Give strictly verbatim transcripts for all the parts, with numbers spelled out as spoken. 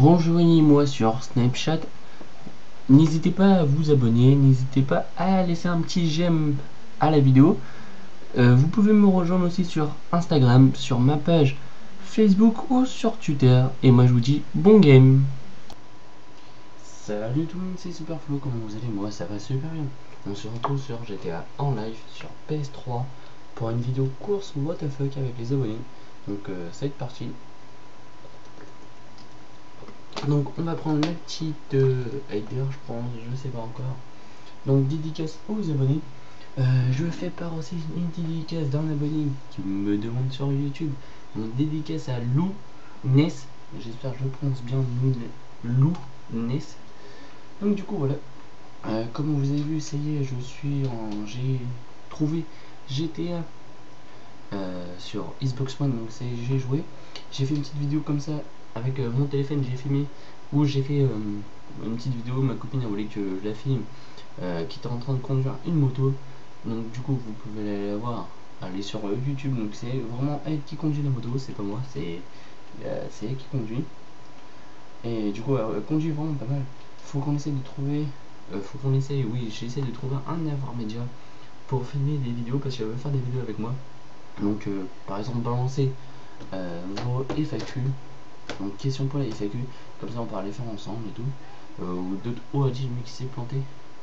rejoignez-moi sur Snapchat. N'hésitez pas à vous abonner, n'hésitez pas à laisser un petit j'aime à la vidéo. Euh, vous pouvez me rejoindre aussi sur Instagram, sur ma page Facebook ou sur Twitter. Et moi je vous dis bon game. Salut tout le monde, c'est Superflo, comment vous allez? Moi ça va super bien. On se retrouve sur G T A en live sur P S trois pour une vidéo course what the fuck avec les abonnés. Donc euh, ça va être parti. Donc on va prendre la petite euh, header, je pense, je sais pas encore. Donc dédicace aux abonnés. Euh, je fais part aussi une dédicace d'un abonné qui me demande sur YouTube. Donc dédicace à Lou Ness. J'espère que je prononce bien Lou Ness. Donc du coup voilà. Euh, comme vous avez vu, ça y est, je suis en. J'ai trouvé G T A euh, sur Xbox One, donc c'est j'ai joué. J'ai fait une petite vidéo comme ça avec euh, mon téléphone, j'ai filmé où j'ai fait euh, une petite vidéo. Ma copine a voulu que je la filme, euh, qui était en train de conduire une moto. Donc du coup vous pouvez aller la voir, aller sur euh, YouTube. Donc c'est vraiment elle qui conduit la moto, c'est pas moi, c'est euh, c'est elle qui conduit. Et du coup elle, elle conduit vraiment pas mal. Faut qu'on essaie de trouver, euh, faut qu'on essaie, oui j'essaie de trouver un intermédiaire pour filmer des vidéos parce qu'elle veut faire des vidéos avec moi. Donc euh, par exemple balancer euh, vos F A Q, donc question pour les F A Q, comme ça on pourra les faire ensemble et tout, euh, ou d'autres O A J qui s'est planté,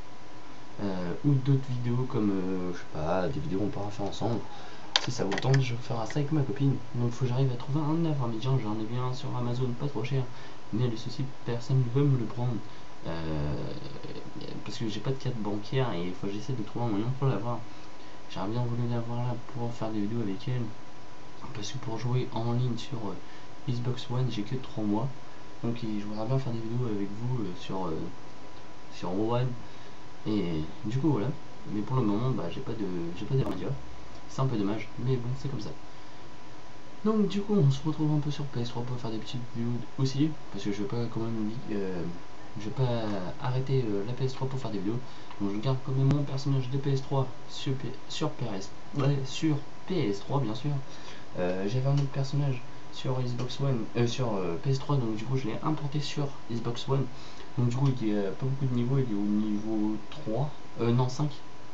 euh, ou d'autres vidéos comme euh, je sais pas, des vidéos on pourra faire ensemble. Si ça vous tente, je ferai ça avec ma copine. Donc faut que j'arrive à trouver un intermédiaire. J'en ai bien un sur Amazon, pas trop cher, mais le souci personne ne veut me le prendre, euh, parce que j'ai pas de carte bancaire et il faut que j'essaie de trouver un moyen pour l'avoir. J'aurais bien voulu l'avoir là pour faire des vidéos avec elle, parce que pour jouer en ligne sur euh, Xbox One j'ai que trois mois, donc je voudrais bien faire des vidéos avec vous euh, sur euh, sur One, et du coup voilà. Mais pour le moment bah j'ai pas de j'ai pas d'intermédiaire, c'est un peu dommage, mais bon c'est comme ça. Donc du coup on se retrouve un peu sur P S trois pour faire des petites vidéos aussi, parce que je vais pas quand même euh, je vais pas arrêter euh, la P S trois pour faire des vidéos. Donc je garde quand même mon personnage de P S trois sur, P sur, P S, ouais, sur P S trois bien sûr. Euh, J'avais un autre personnage sur Xbox One, euh, sur euh, P S trois, donc du coup je l'ai importé sur Xbox One. Donc du coup il n'y a pas beaucoup de niveaux, il est au niveau trois, euh, non cinq.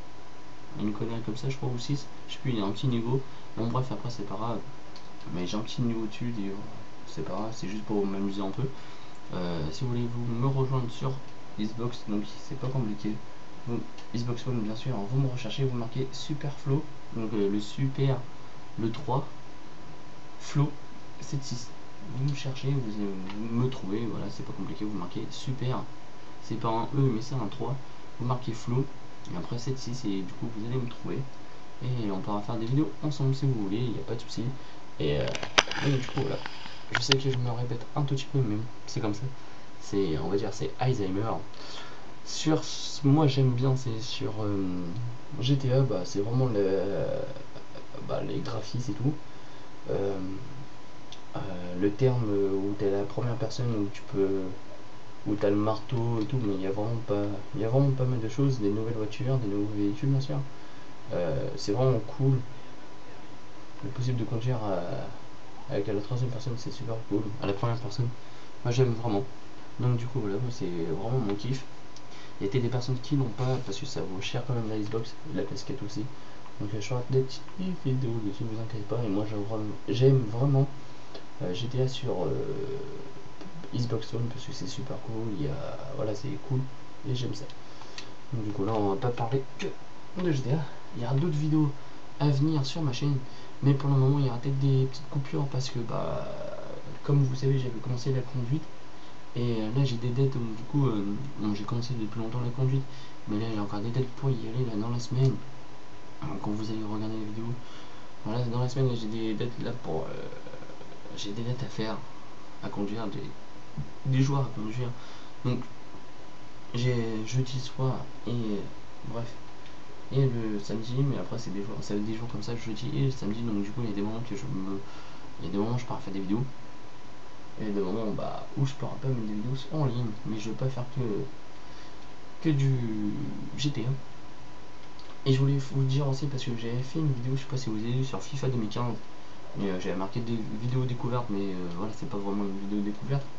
Une connerie comme ça je crois, ou six, je sais plus, il y a un petit niveau. Bon bref, après c'est pas grave. Mais j'ai un petit niveau dessus, c'est pas grave, c'est juste pour m'amuser un peu. Euh, si vous voulez vous me rejoindre sur Xbox, donc c'est pas compliqué. Donc, Xbox One bien sûr, vous me recherchez, vous marquez Superflo, donc euh, le super, le trois, Flo sept six. Vous me cherchez, vous, vous me trouvez, voilà, c'est pas compliqué, vous marquez super, c'est pas un E mais c'est un trois, vous marquez Flo, et après sept six, et du coup vous allez me trouver. Et on pourra faire des vidéos ensemble si vous voulez, il n'y a pas de souci. Et, euh, et du coup voilà, je sais que je me répète un tout petit peu, mais c'est comme ça. C'est, on va dire, c'est Alzheimer. Sur moi j'aime bien, c'est sur euh, G T A, bah c'est vraiment le, euh, bah, les graphismes et tout. Euh, euh, le terme où t'es la première personne, où tu peux, où t'as le marteau et tout, mais il y a vraiment pas, il y a vraiment pas mal de choses, des nouvelles voitures, des nouveaux véhicules bien sûr. Euh, c'est vraiment cool. Le possible de conduire à, avec la troisième personne, c'est super cool. À la première personne, moi j'aime vraiment. Donc du coup voilà, moi c'est vraiment mon kiff. Il y a des personnes qui l'ont pas parce que ça vaut cher quand même la Xbox, la casquette aussi. Donc je ferai des petites vidéos dessus, ne vous inquiétez pas. Et moi j'aime vraiment euh, G T A sur euh, Xbox One parce que c'est super cool. Il y a, voilà, c'est cool et j'aime ça. Donc du coup là on va pas parler que de G T A. Il y aura d'autres vidéos à venir sur ma chaîne, mais pour le moment il y aura peut-être des petites coupures parce que bah comme vous savez j'avais commencé la conduite. Et là j'ai des dettes, donc du coup euh, bon, j'ai commencé depuis longtemps la conduite, mais là j'ai encore des dettes pour y aller là dans la semaine. Donc, quand vous allez regarder la vidéo, voilà, dans la semaine j'ai des dettes là pour euh, j'ai des dettes à faire, à conduire, des, des jours à conduire. Donc j'ai jeudi soir et euh, bref, et le samedi, mais après c'est des jours, ça va être des jours comme ça, jeudi et le samedi. Donc du coup il y a des moments que je me, il y a des moments où je pars faire des vidéos. Et des moments bah, où je pourrais pas mettre des vidéos en ligne, mais je vais pas faire que que du G T A. Et je voulais vous dire aussi parce que j'avais fait une vidéo, je sais pas si vous avez vu, sur FIFA deux mille quinze, mais euh, j'avais marqué des vidéos découvertes, mais euh, voilà, c'est pas vraiment une vidéo découverte.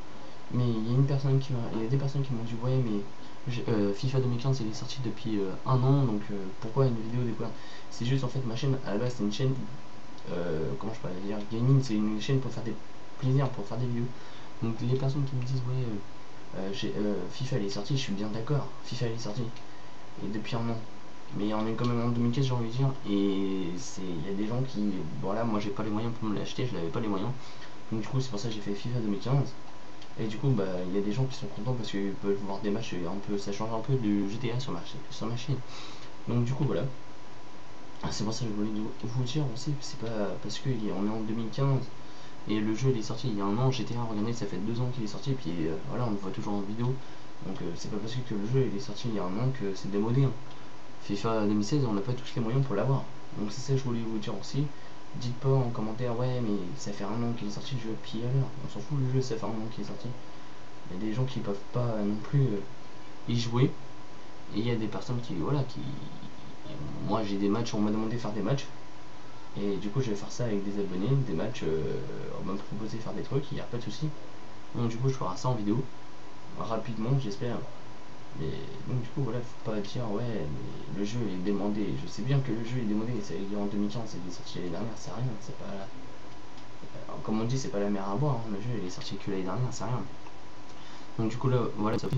Mais il y a une personne qui m'a, il y a des personnes qui m'ont dit ouais mais euh, FIFA deux mille quinze il est sorti depuis euh, un an, donc euh, pourquoi une vidéo découverte? C'est juste en fait ma chaîne à la base c'est une chaîne euh, comment je peux dire, gaming, c'est une chaîne pour faire des plaisirs, pour faire des vidéos. Donc les personnes qui me disent ouais euh, euh, euh, FIFA elle est sortie, je suis bien d'accord, FIFA elle est sortie et depuis un an. Mais on est quand même en deux mille quinze j'ai envie de dire, et c'est il y a des gens qui, voilà, moi j'ai pas les moyens pour me l'acheter, je n'avais pas les moyens. Donc du coup c'est pour ça que j'ai fait FIFA deux mille quinze. Et du coup bah il y a des gens qui sont contents parce qu'ils peuvent voir des matchs un peu, ça change un peu du G T A sur ma, sur ma chaîne. Donc du coup voilà. C'est pour ça que je voulais vous dire aussi, c'est pas parce qu'on est en deux mille quinze et le jeu il est sorti il y a un an, G T A, regardez, ça fait deux ans qu'il est sorti, et puis euh, voilà, on le voit toujours en vidéo. Donc euh, c'est pas parce que le jeu il est sorti il y a un an que c'est démodé. Hein. FIFA deux mille seize, on n'a pas tous les moyens pour l'avoir. Donc c'est ça que je voulais vous dire aussi. Dites pas en commentaire, ouais, mais ça fait un an qu'il est sorti le jeu, puis alors, on s'en fout, le jeu, ça fait un an qu'il est sorti. Il y a des gens qui peuvent pas non plus euh, y jouer, et il y a des personnes qui, voilà, qui. Moi j'ai des matchs, on m'a demandé de faire des matchs, et du coup je vais faire ça avec des abonnés, des matchs, euh, on m'a proposé de faire des trucs, il n'y a pas de souci. Donc du coup je ferai ça en vidéo, rapidement j'espère. Mais donc du coup voilà, faut pas dire ouais mais le jeu est demandé. Je sais bien que le jeu est demandé, c'est en deux mille quinze, il est sorti l'année dernière, c'est rien, c'est pas. Alors, comme on dit, c'est pas la mer à boire, hein. Le jeu il est sorti que l'année dernière, c'est rien. Donc du coup là, voilà ça fait.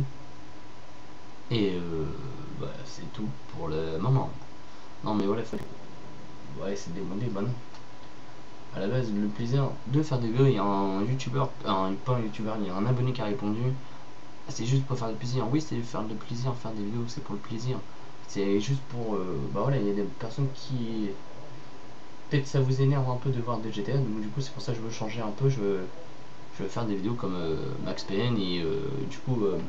Et euh, bah, c'est tout pour le moment. Non mais voilà, faut... ouais c'est demandé, bah non. À la base, le plaisir de faire des vidéos, il y a un youtubeur, un, pas un youtubeur, il y a un abonné qui a répondu. C'est juste pour faire du plaisir. Oui, c'est faire le plaisir, faire des vidéos, c'est pour le plaisir. C'est juste pour. Euh, bah voilà, il y a des personnes qui. Peut-être ça vous énerve un peu de voir des G T A, donc du coup, c'est pour ça que je veux changer un peu. Je veux, je veux faire des vidéos comme euh, Max P N et euh, du coup. Euh,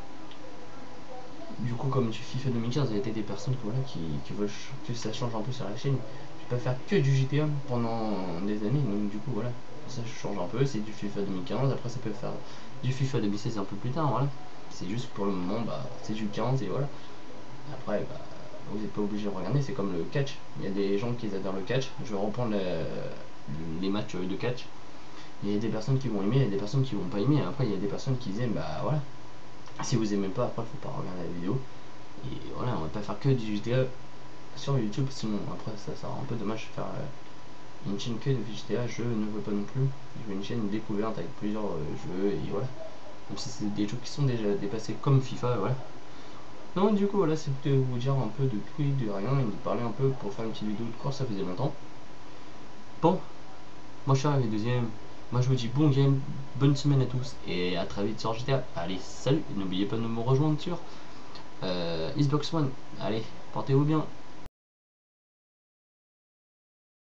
du coup, comme du FIFA deux mille quinze, il y a des personnes qui, voilà, qui, qui veulent que ça change un peu sur la chaîne. Je peux faire que du G T A pendant des années, donc du coup, voilà. Ça change un peu, c'est du FIFA deux mille quinze, après ça peut faire du FIFA deux mille seize un peu plus tard, voilà. C'est juste pour le moment, bah, c'est du quinze et voilà. Après, bah, vous n'êtes pas obligé de regarder, c'est comme le catch. Il y a des gens qui adorent le catch. Je vais reprendre le, les matchs de catch. Il y a des personnes qui vont aimer, il y a des personnes qui vont pas aimer. Après, il y a des personnes qui aiment, bah voilà. Si vous aimez pas, après, faut pas regarder la vidéo. Et voilà, on va pas faire que du G T A sur YouTube, sinon après, ça sera un peu dommage de faire euh, une chaîne que de G T A. Je ne veux pas non plus. Je veux une chaîne découverte avec plusieurs euh, jeux et voilà. Même si c'est des jeux qui sont déjà dépassés comme FIFA, voilà. Donc du coup voilà, c'était vous dire un peu de tout et de rien et de parler un peu pour faire une petite vidéo de course, ça faisait longtemps. Bon, moi je suis arrivé deuxième. Moi je vous dis bon game, bonne semaine à tous et à très vite sur G T A. Allez, salut, n'oubliez pas de me rejoindre sur euh, Xbox One. Allez, portez-vous bien.